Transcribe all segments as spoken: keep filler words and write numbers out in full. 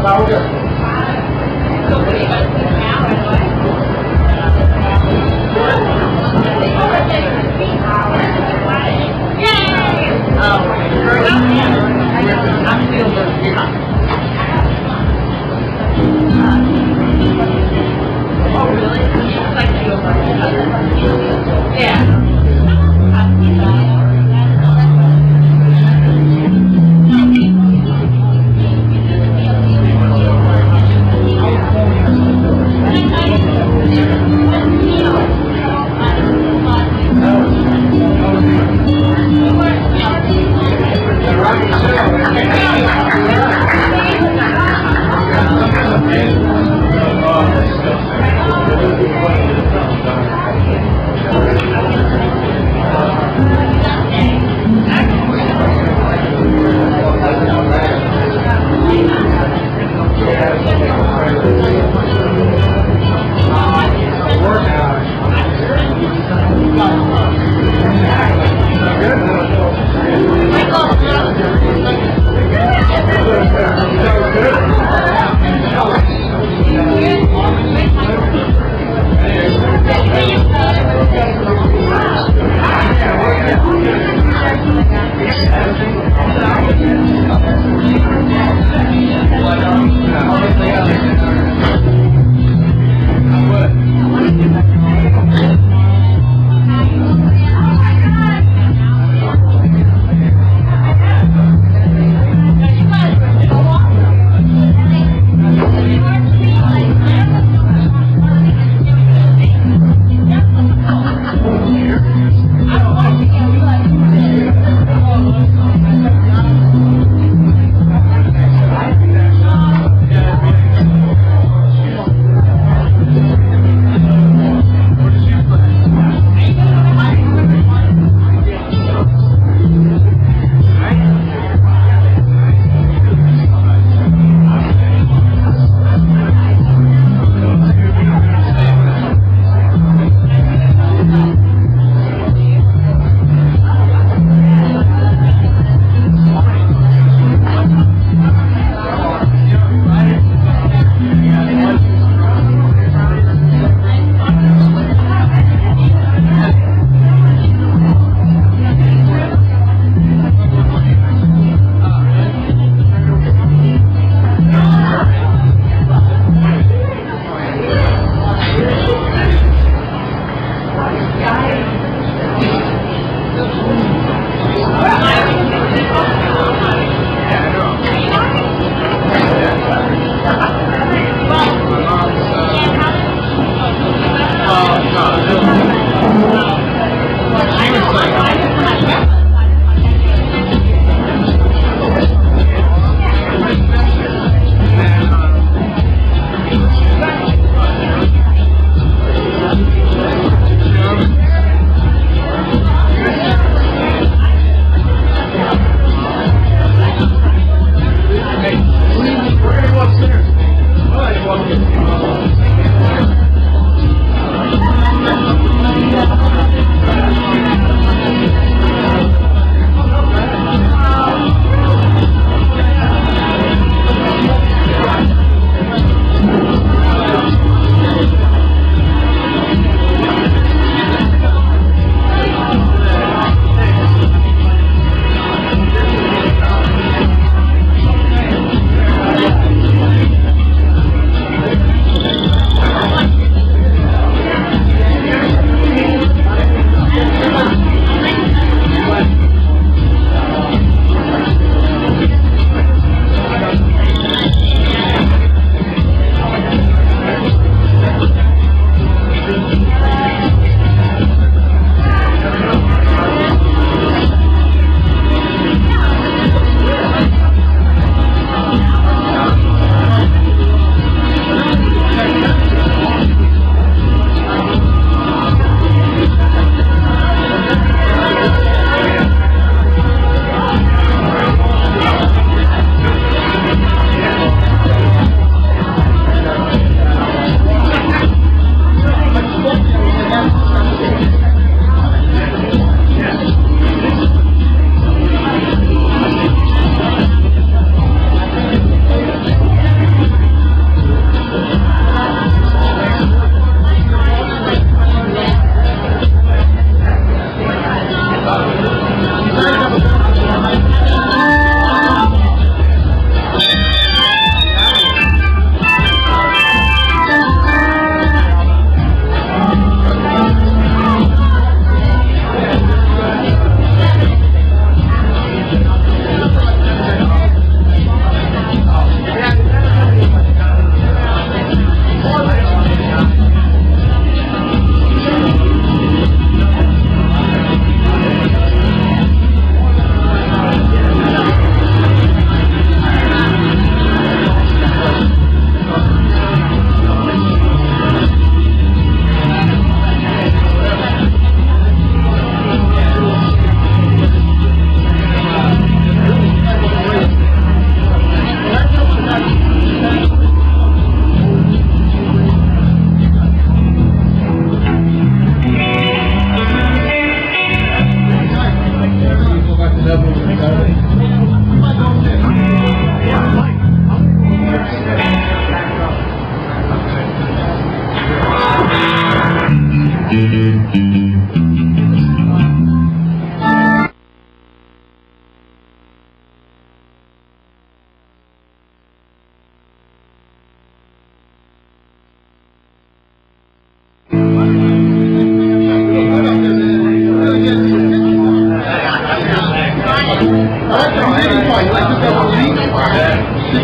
Right.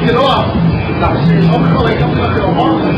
知道啊？那是从各位刚刚这个王子。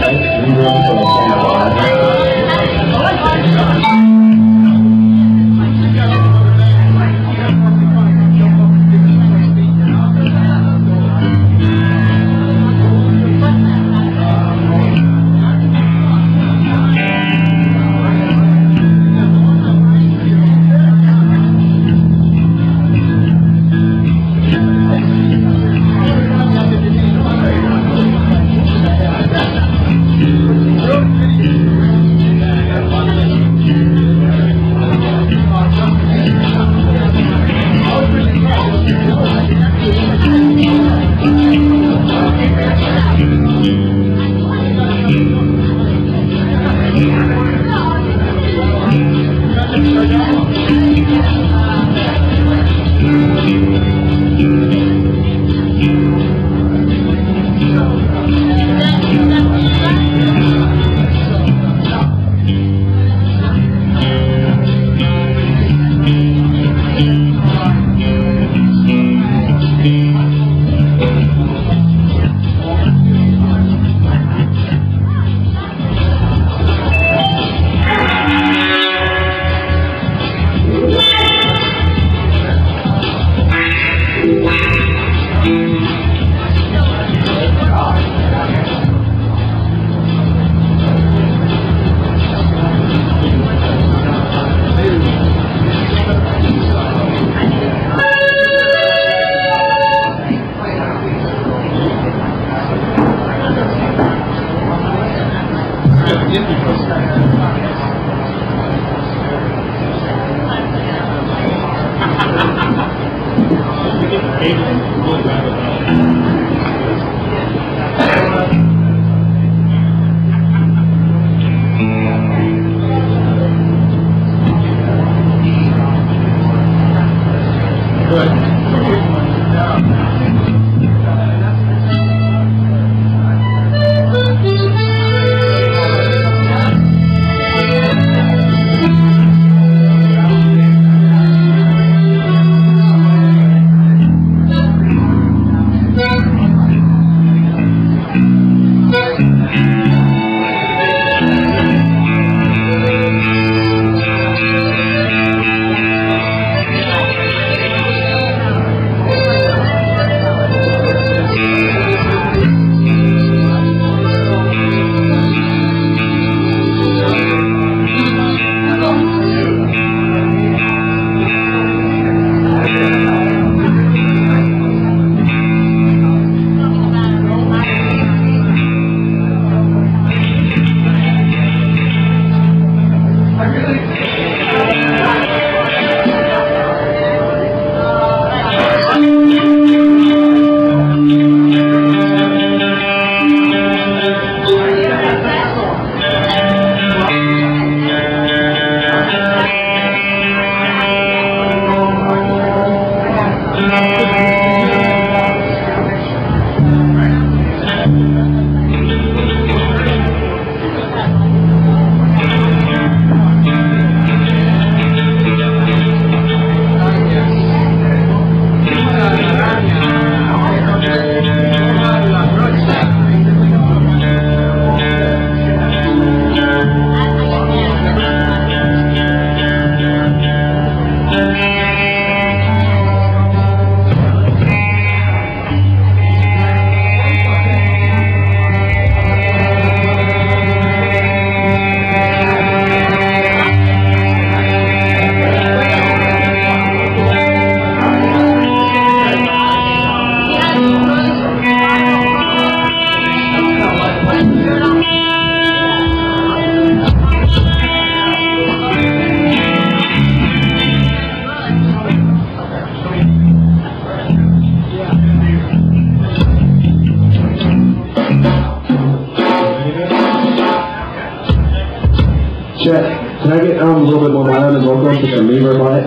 Check. Can I get um, a little bit more mild and vocal to some reverb on it?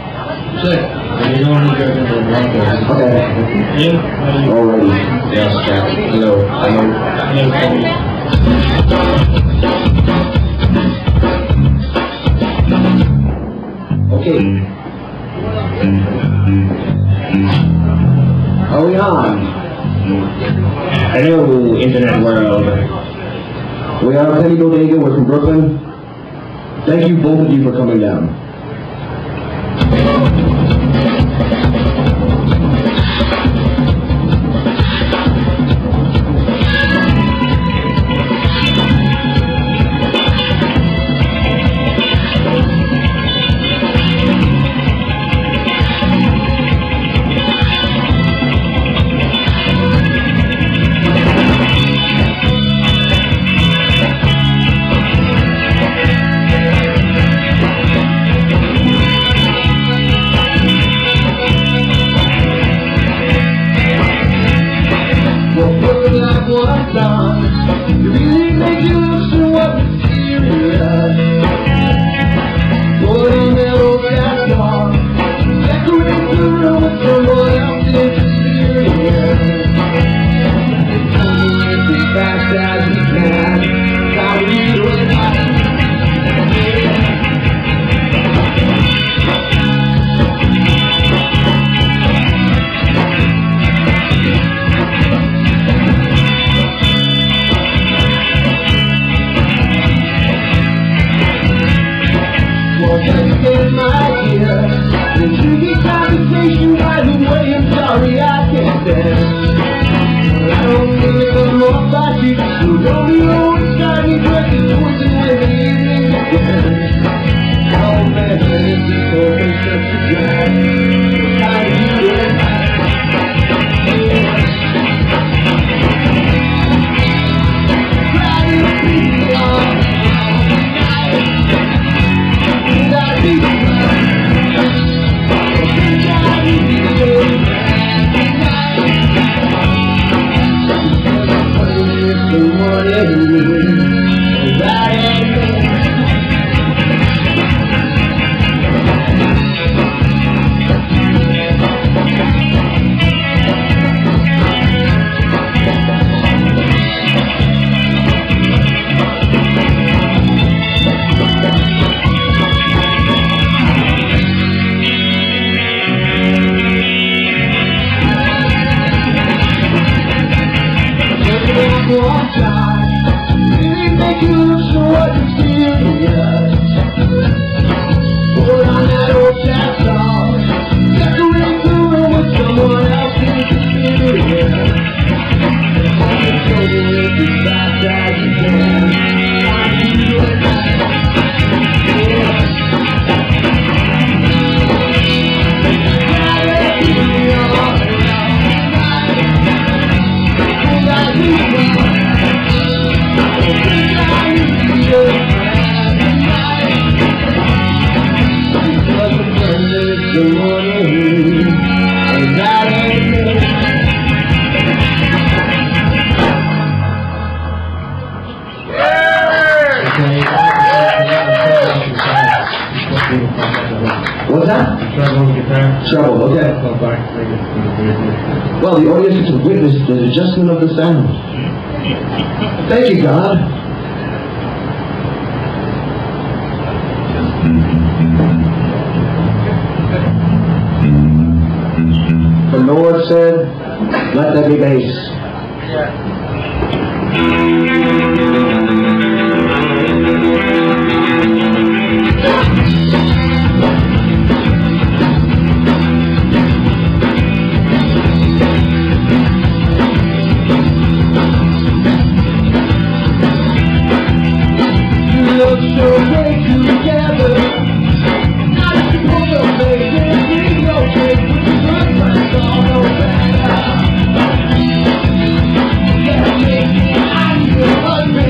Check. You don't want to go into the vocals. Okay. Yeah. Alrighty. Yes, check. Hello. Hello. Okay. Are we on? Hello, internet world. We are Penny Bodega. We're from Brooklyn. Thank you, both of you, for coming down. What's on? You really make you look so what mysterious. Put on that old gas car, decorate the room with someone else's experience. It's as fast as you can. How do you do it? In my ear, the tricky conversation. By the way, I'm sorry I can't stand. I don't think I know about you, so don't be always trying to break the poison when the evening begins. Oh man, this is always such a drag. How do you do it? Try to be on. Really make you look so what you serious. Put on that old jazz song, decorate the room with someone else's experience. It's over with as fast as you can. How do you do it? What's that? Treble guitar. Treble, okay. Well, the audience is to witness the adjustment of the sound. Thank you, God. The Lord said, let there be bass. Yeah, yeah, I need a husband.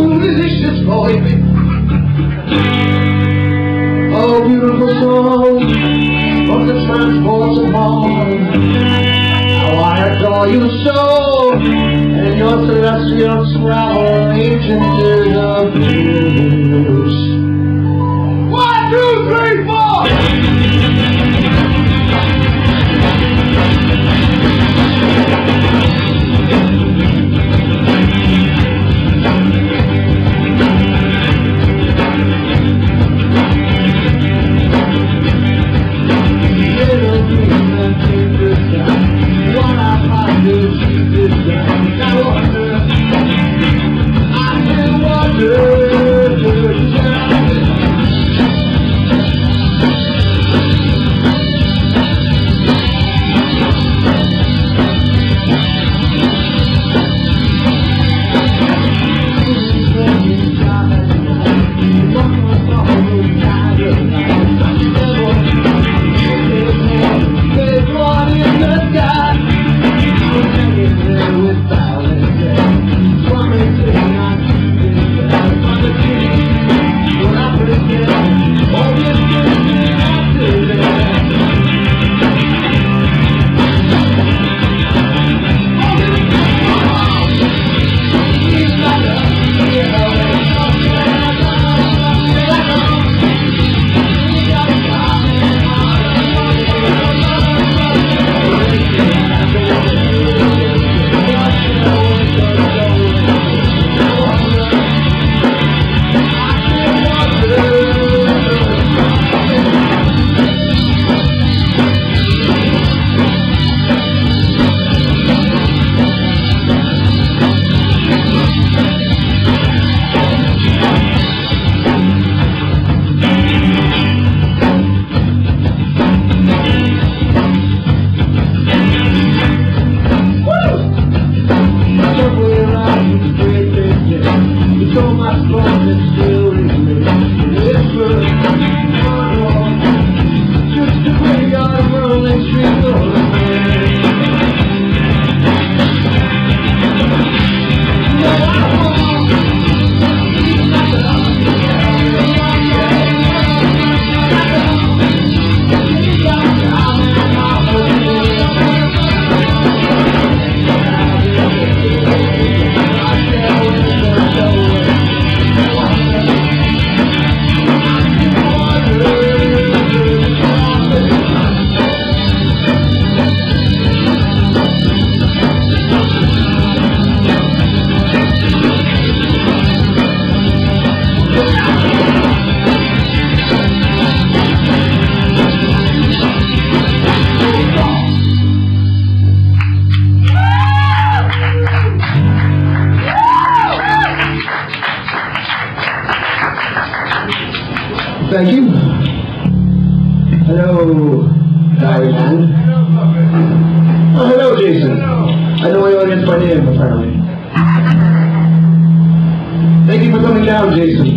delicious boy. Oh, beautiful soul of the transports of home. How I adore you so, and your celestial travel ancient is of blues. One, two, three, four! Thank you. Hello, Diary Band. Oh, hello, Jason. I know my audience by name, apparently. Thank you for coming down, Jason.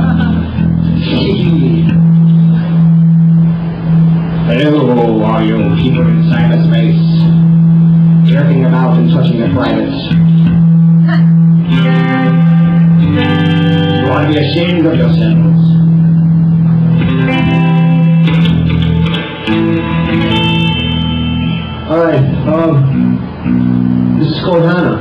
Hello, all you people in cyberspace, jerking about and touching their privates. You ought to be ashamed of yourselves. Alright, um, this is called Hannah.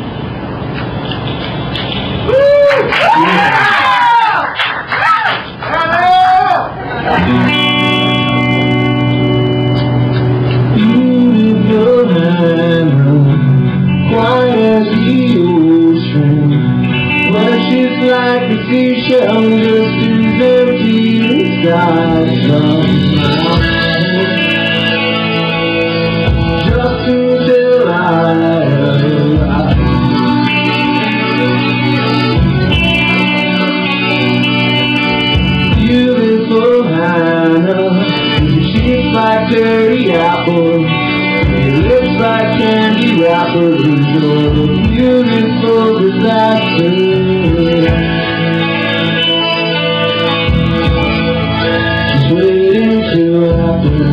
Beautiful Hannah, quiet as the ocean, but she's like a seashell just as empty inside somehow. Just until I arrive. Beautiful Hannah, your cheeks like dirty apples, your lips like candy wrappers, you're a beautiful disaster. Just waiting to happen.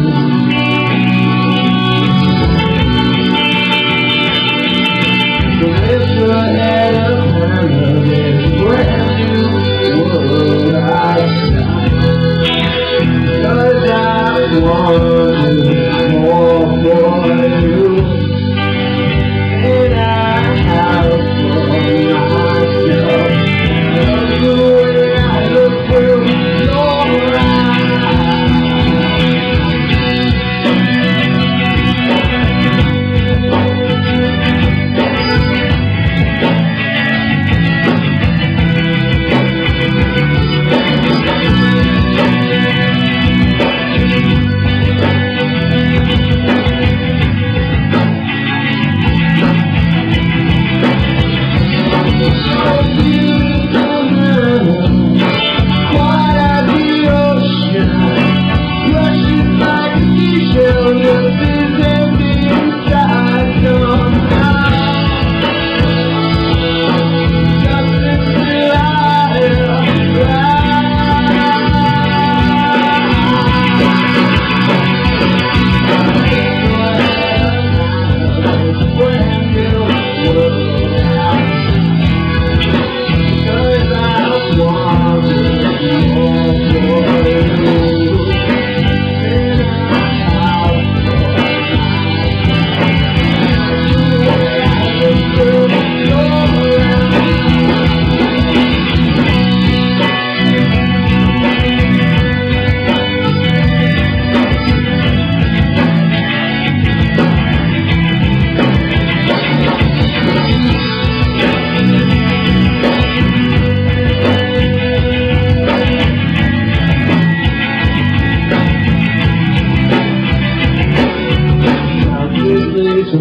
Lift your head up, Hannah, there's a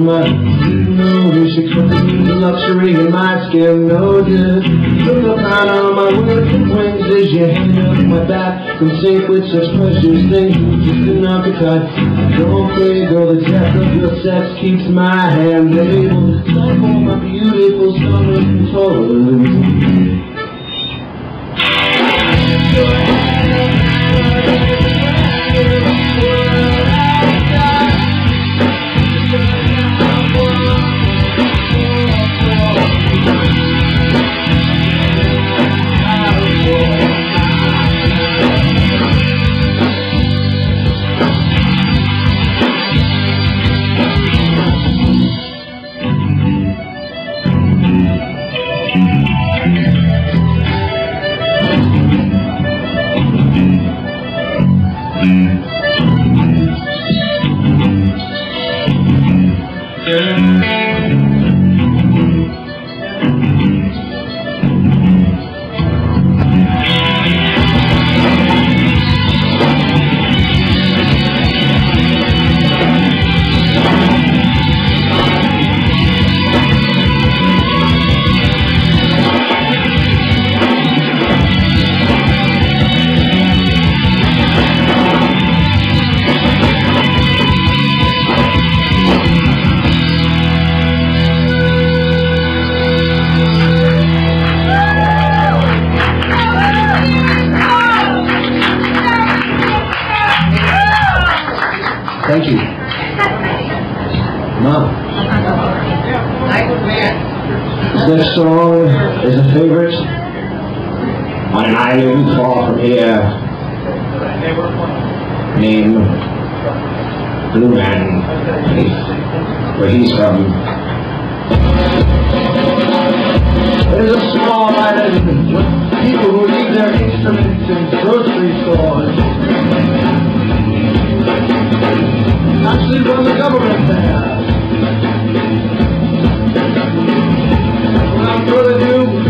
my nose. She comes the luxury in my skin noses. Look up out on my working wings as you hang up my back and sink with such precious things. Just enough to cut. Don't play, girl, the depth of your sex keeps my hand able to touch all my beautiful summer controllers. Thank you. Mom. This song is a favorite. On an island far from here, named Blue Man, where he's from. There's a small island with people who leave their instruments in grocery stores. Actually from the government there. Without further ado,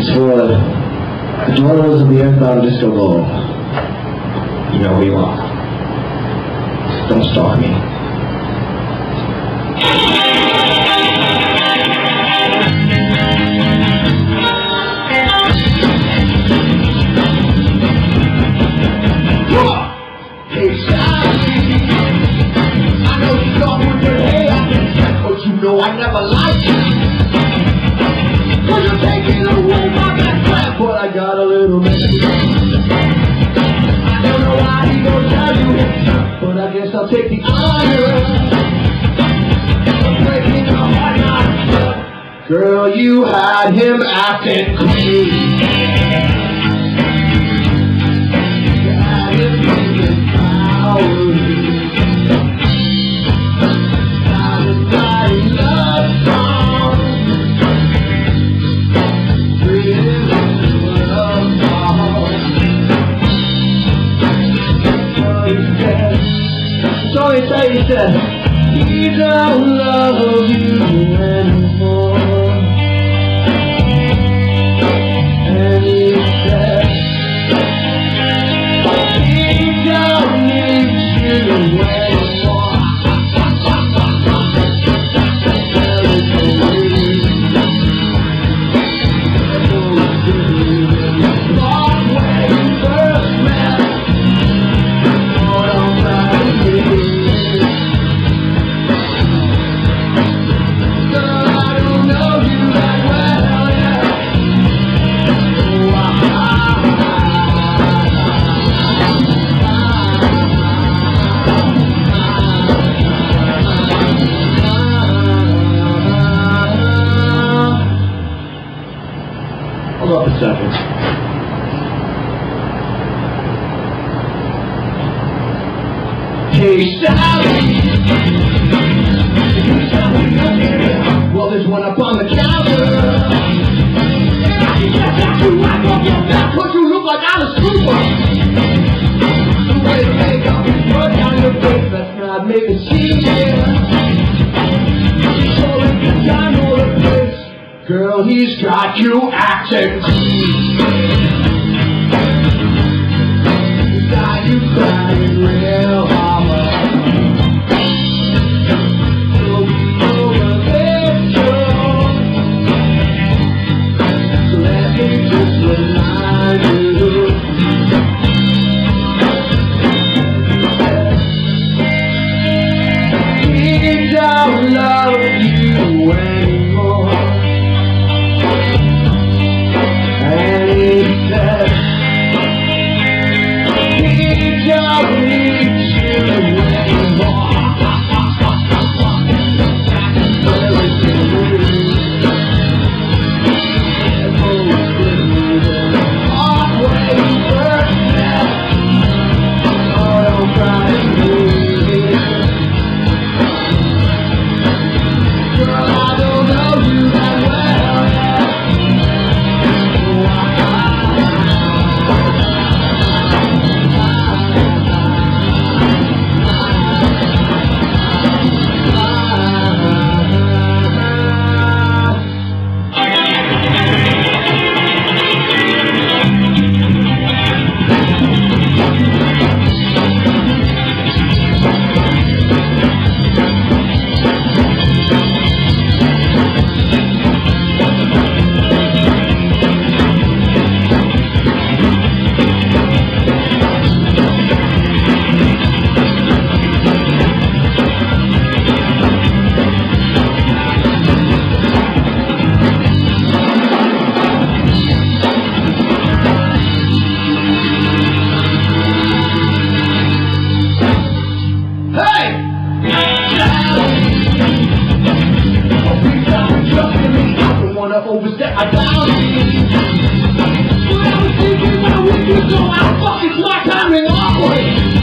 for the daughters of the Earthbound Disco Ball. You know who you are. Don't stalk me. Hey, Sally, I know you thought with your head I can check, but you know I never liked you. Cause you're taking away my best friend, but I got a little messy. I don't know why he don't tell you, but I guess I'll take the honor of breaking your heart now. Girl, you had him acting crazy. So he said, he said, he don't love you anymore. And he said, he don't need you anymore. Hold up a second. Hey, Sally, well, there's one up on the counter. I can get that you right off your back, but you look like Alice Cooper. The way the makeup is put on your face, let's not make a scene here. So if you time all the place, girl, he's got you acting. He's got you crying real hard. Love you anymore. And he said he don't need you anymore. Overstep my boundaries. When I was thinking about with you, so I fucking smart timing awkward.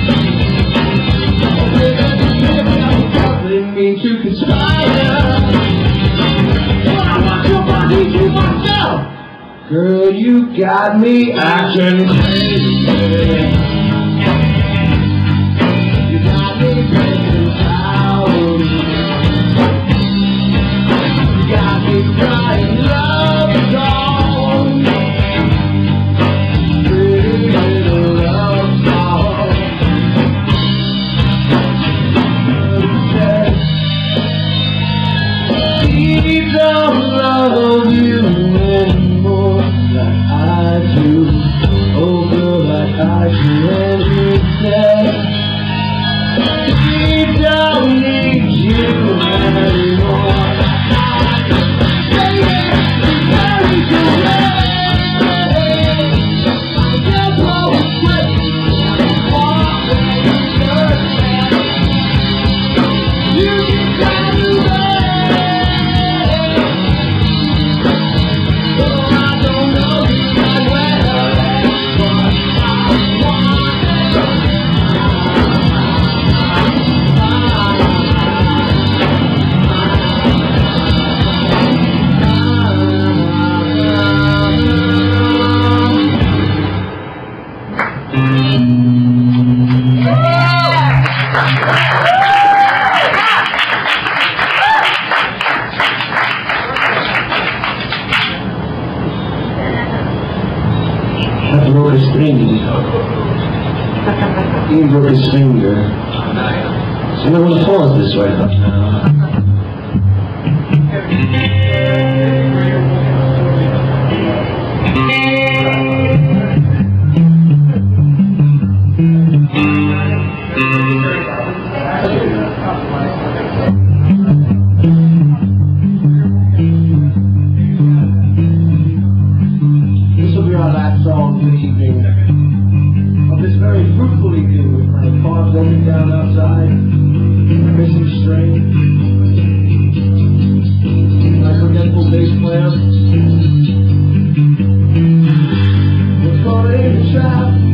I didn't mean to conspire, but I want your body to myself. Girl, you got me acting crazy. You got me breaking out. You got me crying love songs. broke his finger. So we want to pause this right now. This will be our last song for the evening. Of this very fruitful evening with my farm broken down outside, my missing string, my forgetful bass player. We're calling the trap.